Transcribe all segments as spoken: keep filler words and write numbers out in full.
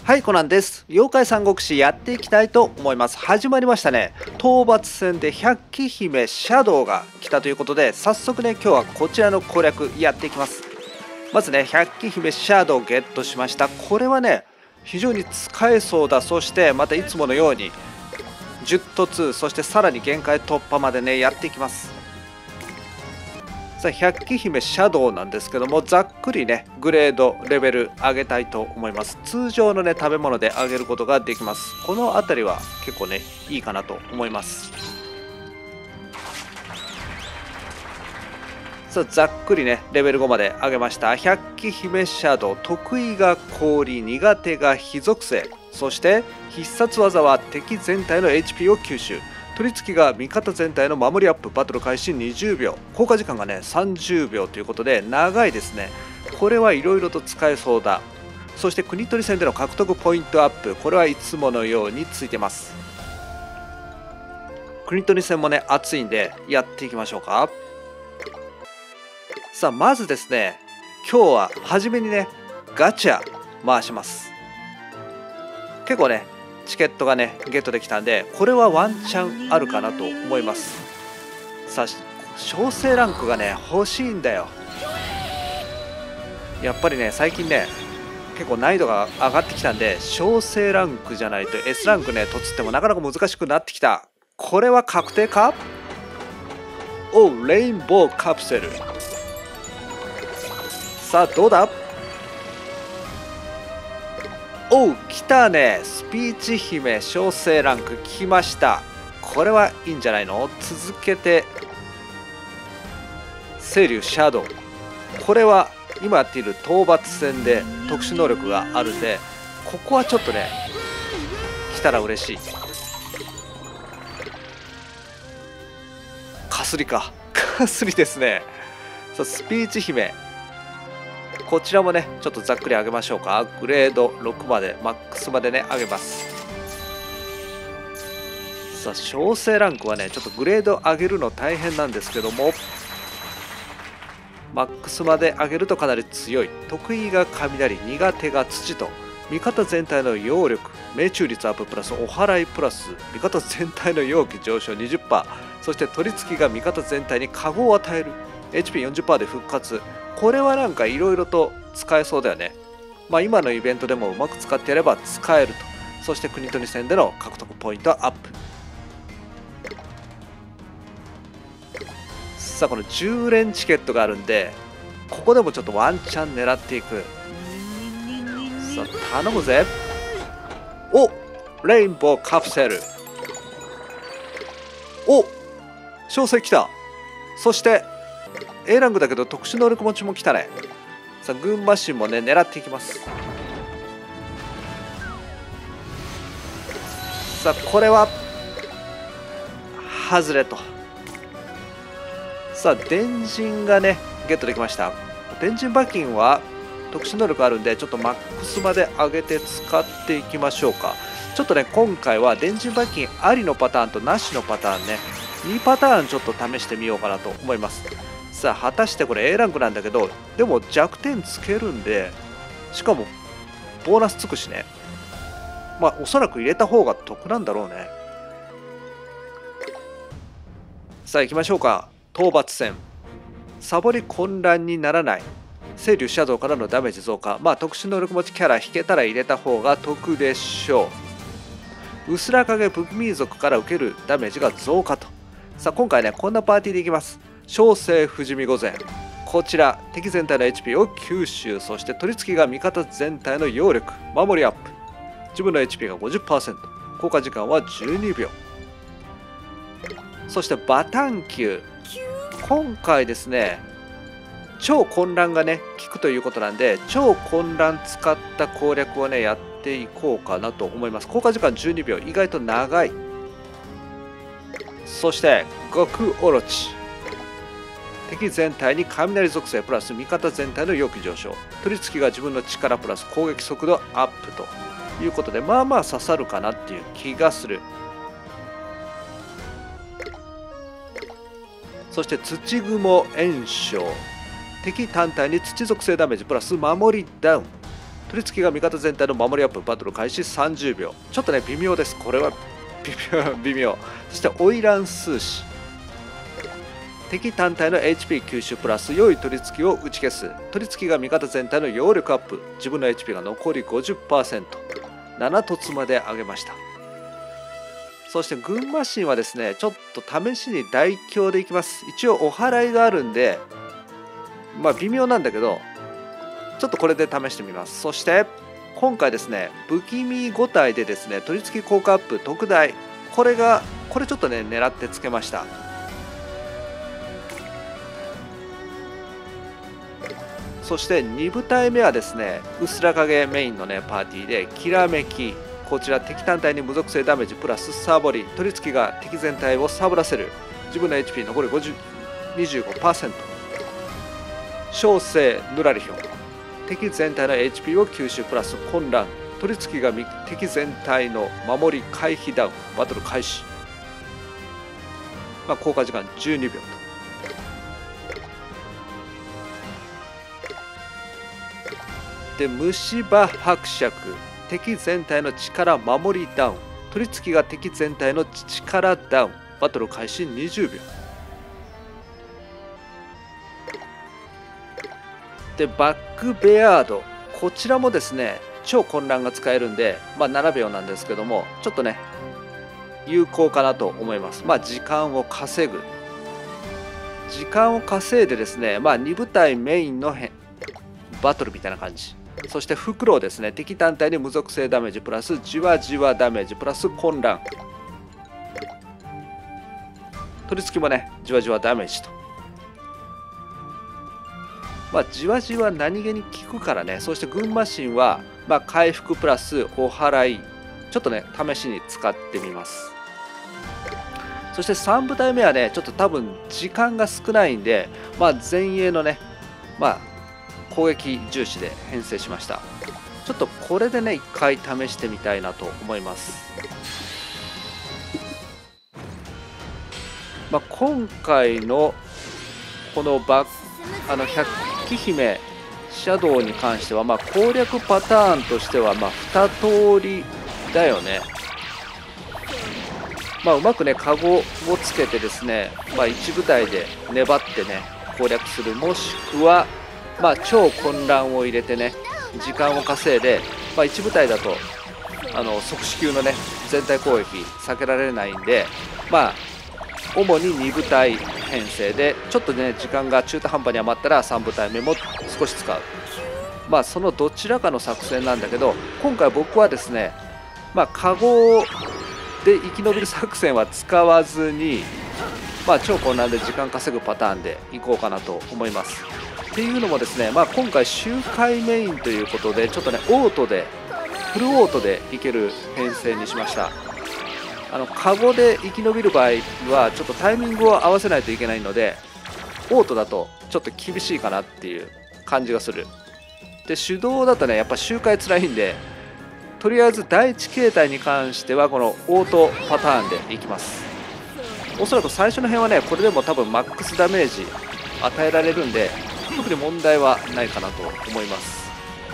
はい、コナンです。妖怪三国志やっていきたいと思います。始まりましたね。討伐戦で百鬼姫シャドウが来たということで、早速ね、今日はこちらの攻略やっていきます。まずね、百鬼姫シャドウをゲットしました。これはね、非常に使えそうだ。そしてまたいつものようにじゅう突、そしてさらに限界突破までね、やっていきます。さあ、百鬼姫シャドウなんですけども、ざっくりねグレードレベル上げたいと思います。通常のね食べ物で上げることができます。この辺りは結構ねいいかなと思います。さあ、ざっくりねレベルごまで上げました。百鬼姫シャドウ、得意が氷、苦手が火属性、そして必殺技は敵全体の エイチピー を吸収、取り付きが味方全体の守りアップ、バトル開始にじゅうびょう、効果時間がねさんじゅうびょうということで長いですね。これはいろいろと使えそうだ。そして国取り戦での獲得ポイントアップ、これはいつものようについてます。国取り戦もね熱いんでやっていきましょうか。さあ、まずですね、今日は初めにねガチャ回します。結構ねチケットがねゲットできたんで、これはワンチャンあるかなと思います。さあ、小生ランクがね欲しいんだよ。やっぱりね最近ね結構難易度が上がってきたんで、小生ランクじゃないと エス ランクねとつってもなかなか難しくなってきた。これは確定か。おう、レインボーカプセル。さあ、どうだ。おう、来たね。スピーチ姫小生ランク来ました。これはいいんじゃないの。続けて青龍シャドウ、これは今やっている討伐戦で特殊能力があるんで、ここはちょっとね来たら嬉しい。かすりかかすりですね。さあ、スピーチ姫、こちらもねちょっとざっくり上げましょうか。グレードろくまでマックスまでね上げます。さあ、小生ランクはねちょっとグレード上げるの大変なんですけども、マックスまで上げるとかなり強い。得意が雷、苦手が土と、味方全体の揚力、命中率アッププラスお祓いプラス味方全体の容器上昇 にじゅっパーセント、 そして取り付きが味方全体に加護を与える、 エイチピーよんじゅっパーセント で復活。これはなんかいろいろと使えそうだよね。まあ今のイベントでもうまく使ってやれば使えると。そして国取り戦での獲得ポイントアップ。さあ、このじゅう連チケットがあるんで、ここでもちょっとワンチャン狙っていく。さあ、頼むぜ。お、レインボーカプセル。お、小生来た。そして A ランクだけど特殊能力持ちも来たね。さあ、群馬神もね狙っていきます。さあ、これは外れと。さあ、電人がねゲットできました。電人馬金は特殊能力あるんで、ちょっとマックスまで上げて使っていきましょうか。ちょっとね今回は電人馬金ありのパターンとなしのパターンね、にパターンちょっと試してみようかなと思います。さあ、果たしてこれ A ランクなんだけど、でも弱点つけるんで、しかもボーナスつくしね。まあおそらく入れた方が得なんだろうね。さあ、行きましょうか。討伐戦、サボり混乱にならない、青龍シャドウからのダメージ増加。まあ特殊能力持ちキャラ引けたら入れた方が得でしょう。薄ら影ブミー族から受けるダメージが増加と。さあ、今回ねこんなパーティーでいきます。小生不死身御前、こちら敵全体の エイチピー を吸収、そして取り付きが味方全体の揚力、守りアップ、自分の エイチピー が ごじゅっパーセント、 効果時間はじゅうにびょう。そしてバタン球、今回ですね超混乱がね効くということなんで、超混乱使った攻略をねやっていこうかなと思います。効果時間じゅうにびょう、意外と長い。そして極オロチ、敵全体に雷属性プラス味方全体の容器上昇、取り付きが自分の力プラス攻撃速度アップということで、まあまあ刺さるかなっていう気がする。そして土雲炎症、敵単体に土属性ダメージプラス守りダウン、取取り付きが味方全体の守りアップ。バトル開始さんじゅうびょう。ちょっとね微妙です。これは微妙微妙。そして花魁数詞、敵単体の エイチピー 吸収プラス良い取り付きを打ち消す。取り付きが味方全体の揚力アップ。自分の エイチピー が残り ごじゅっパーセント。なな凸まで上げました。そして群馬神はですね、ちょっと試しに大凶でいきます。一応お祓いがあるんで、まあ微妙なんだけど、ちょっとこれで試してみます。そして今回ですね、不気味ご体でですね、取り付き効果アップ特大、これがこれちょっとね狙ってつけました。そしてに部隊目はですね、うすら影メインのねパーティーできらめき。こちら敵単体に無属性ダメージプラスサボり。取り付きが敵全体をサボらせる。自分の エイチピー 残りごじゅう にじゅうごパーセント。小生ぬらりひょん。敵全体の エイチピー を吸収プラス混乱。取り付きが敵全体の守り回避ダウン。バトル開始。まあ、効果時間じゅうにびょうと。で虫歯伯爵。敵全体の力守りダウン。取り付きが敵全体の力ダウン。バトル開始にじゅうびょう。でバックベアード、こちらもですね超混乱が使えるんで、まあ、ななびょうなんですけども、ちょっとね有効かなと思います。まあ時間を稼ぐ時間を稼いでですね、まあ、に部隊メインのバトルみたいな感じ。そしてフクロウですね、敵単体に無属性ダメージプラスじわじわダメージプラス混乱。取り付きもねじわじわダメージと。まあ、じわじわ何気に効くからね。そして群馬神は、まあ、回復プラスお祓い、ちょっとね試しに使ってみます。そしてさん部隊目はねちょっと多分時間が少ないんで、まあ、前衛のね、まあ、攻撃重視で編成しました。ちょっとこれでね一回試してみたいなと思います。まあ、今回のこのバあの百鬼姫シャドウに関しては、まあ、攻略パターンとしてはまあに通りだよね。まあ、うまくねカゴをつけてですね、まあ、いち部隊で粘ってね攻略する、もしくは、まあ、超混乱を入れてね時間を稼いで、まあ、いち部隊だとあの即死級のね全体攻撃避けられないんで、まあ主にに部隊編成で、ちょっとね時間が中途半端に余ったらさん部隊目も少し使う、まあそのどちらかの作戦なんだけど、今回僕はですね、まあカゴで生き延びる作戦は使わずに、まあ超混乱で時間稼ぐパターンでいこうかなと思います。っていうのもですね、まあ今回周回メインということで、ちょっとねオートでフルオートでいける編成にしました。あのカゴで生き延びる場合はちょっとタイミングを合わせないといけないので、オートだとちょっと厳しいかなっていう感じがする。で手動だとねやっぱ周回つらいんで、とりあえず第一形態に関してはこのオートパターンでいきます。おそらく最初の辺はねこれでも多分マックスダメージ与えられるんで、特に問題はないかなと思います。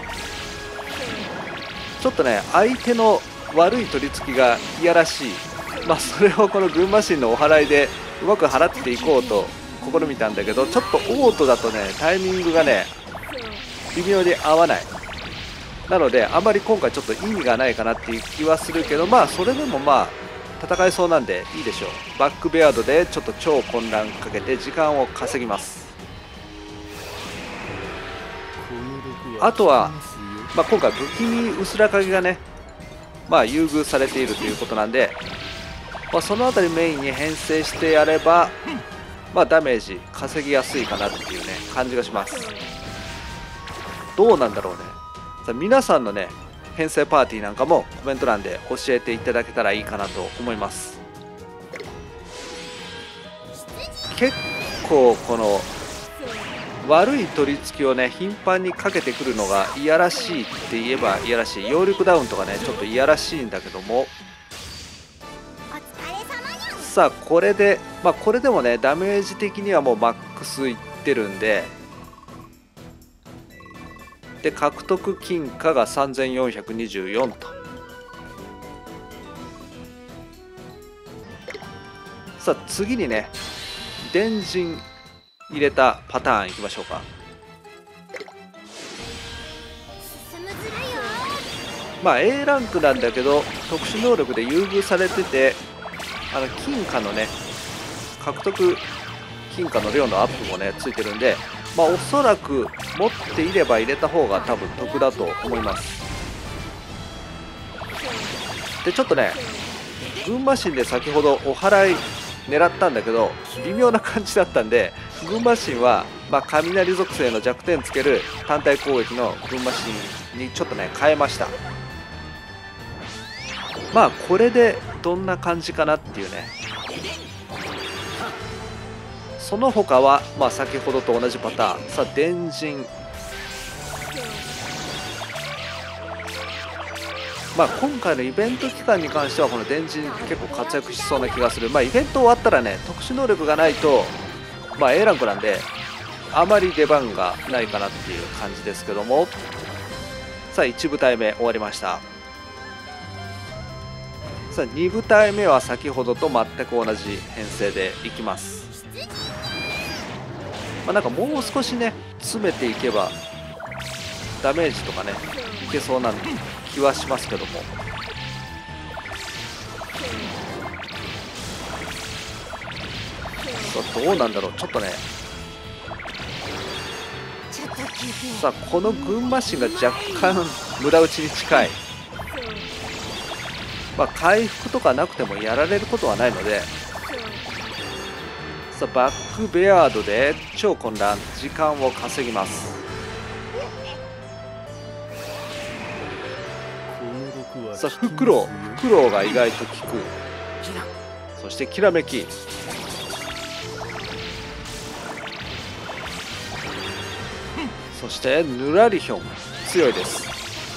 ちょっとね相手の悪い取り付きがいやらしい、まあ、それをこの群馬神のお祓いでうまく払っていこうと試みたんだけど、ちょっとオートだとねタイミングがね微妙に合わない。なのであんまり今回ちょっと意味がないかなっていう気はするけど、まあそれでもまあ戦えそうなんでいいでしょう。バックベアードでちょっと超混乱かけて時間を稼ぎます。あとは、まあ、今回不気味うすら影がねまあ優遇されているということなんで、まあ、その辺りメインに編成してやれば、まあ、ダメージ稼ぎやすいかなっていうね感じがします。どうなんだろうね。さあ皆さんのね編成パーティーなんかもコメント欄で教えていただけたらいいかなと思います。結構この悪い取り付きをね頻繁にかけてくるのがいやらしいって言えばいやらしい、揚力ダウンとかねちょっといやらしいんだけども、さあこれでまあこれでもねダメージ的にはもうマックスいってるんで、 で獲得金貨がさんぜんよんひゃくにじゅうよんと。さあ次にね電人入れたパターンいきましょうか。まあ エー ランクなんだけど特殊能力で優遇されてて、あの金貨のね獲得金貨の量のアップもねついてるんで、まあおそらく持っていれば入れた方が多分得だと思います。でちょっとね群馬神で先ほどお祓い狙ったんだけど微妙な感じだったんで、群馬神は、まあ、雷属性の弱点つける単体攻撃の群馬神にちょっとね変えました。まあこれでどんな感じかなっていうね。その他はまあ先ほどと同じパターン。さあ電人、まあ今回のイベント期間に関してはこの電人結構活躍しそうな気がする。まあイベント終わったらね特殊能力がないとまあ エー ランクなんであまり出番がないかなっていう感じですけども、さあいち部隊目終わりました。さあに部隊目は先ほどと全く同じ編成でいきます。まあ、なんかもう少しね詰めていけばダメージとかねいけそうな気はしますけども、さあどうなんだろう。ちょっとねさあこの群馬神が若干無駄打ちに近い。まあ回復とかなくてもやられることはないので、さあバックベアードで超混乱時間を稼ぎます。さあフクロウフクロウが意外と効く。そしてきらめき、そしてぬらりひょん強いです。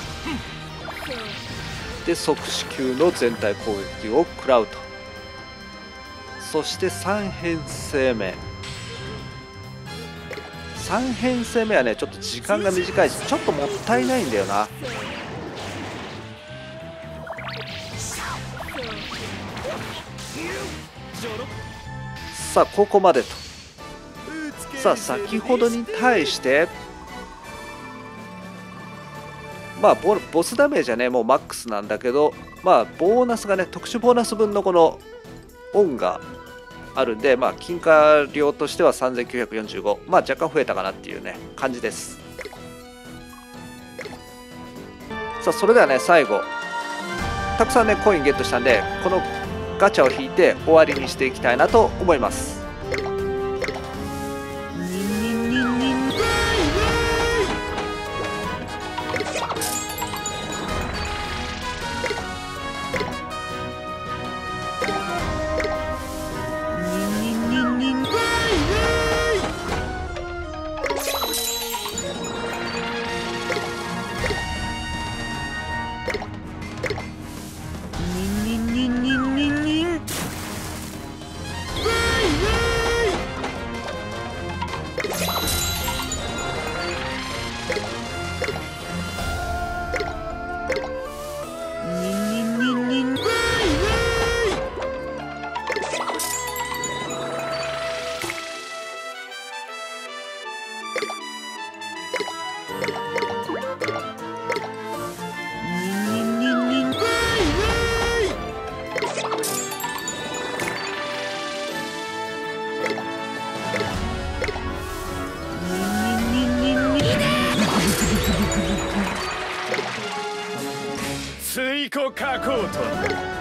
で即死級の全体攻撃を食らうと。そしてさん編成目さん編成目はねちょっと時間が短いしちょっともったいないんだよな。さあここまでと。さあ先ほどに対してまあ ボ, ボスダメージはねもうマックスなんだけど、まあボーナスがね特殊ボーナス分のこのオンがあるんで、まあ金貨量としてはさんぜんきゅうひゃくよんじゅうご、まあ若干増えたかなっていうね感じです。さあそれではね最後たくさんねコインゲットしたんでこのガチャを引いて終わりにしていきたいなと思います。 追加加工と